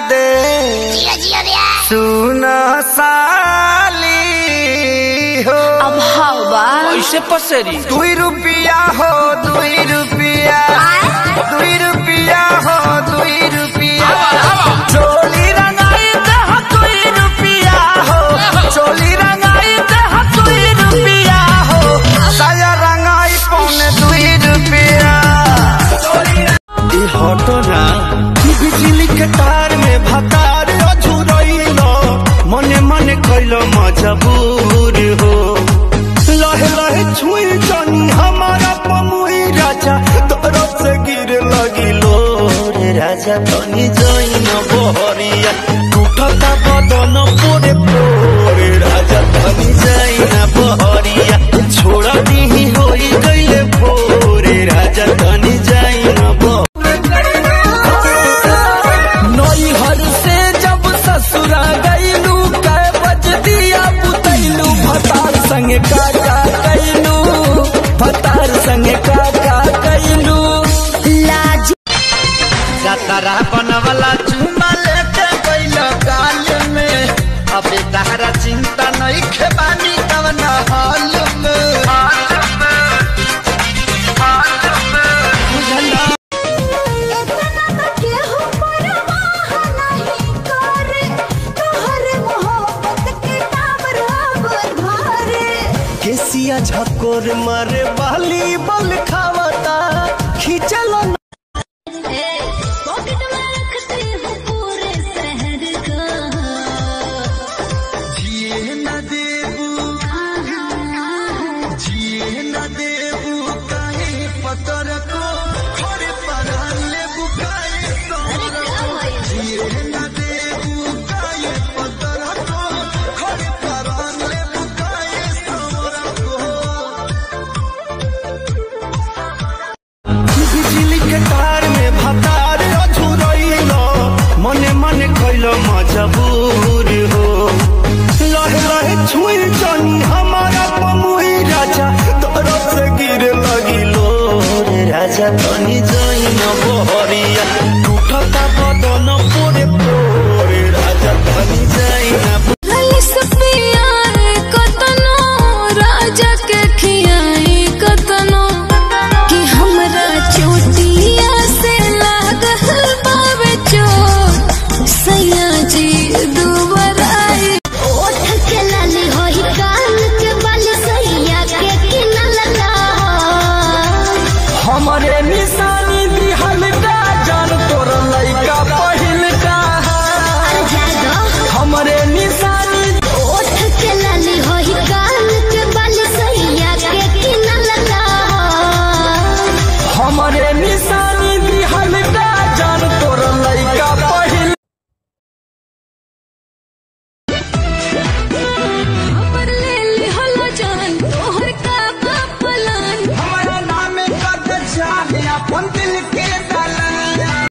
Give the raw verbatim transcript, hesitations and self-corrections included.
दे सुन साली हो। अब हवा ऐसे पसेरी दुई रुपया हो दुई रुपया दुई रुपया हो दुई रुपया चोली रंगाई दे दुई रुपया हो चोली रंगाई दे दुई रुपया हो साया रंगाई पौने दुई रुपया। हटो ना बिजली के तार में भतार अझुरइलो मने मने कइलो मजबूर हो। लहे लहे छुई जानी हमारा पमुई राजा तोरो से गिर लगिलो रे राजा तनी जइन बहरिया टूटता बदन पोरे पोरे राजा तनी जइन बहरिया छोड़ा दी होई गइले भोरे राजा तनी जइन ससुरा गईलू कै बज दिया बुतैलू भतार संगे काका कैलू भतार संगे काका कैलू लाज जतरा बनवला चुमा लेके गइल गाल में अबे तहरा चिंता नहीं खेबानी कवन हाल में बुझला केसिया झकोर मारे बाली बल खावता खींचल।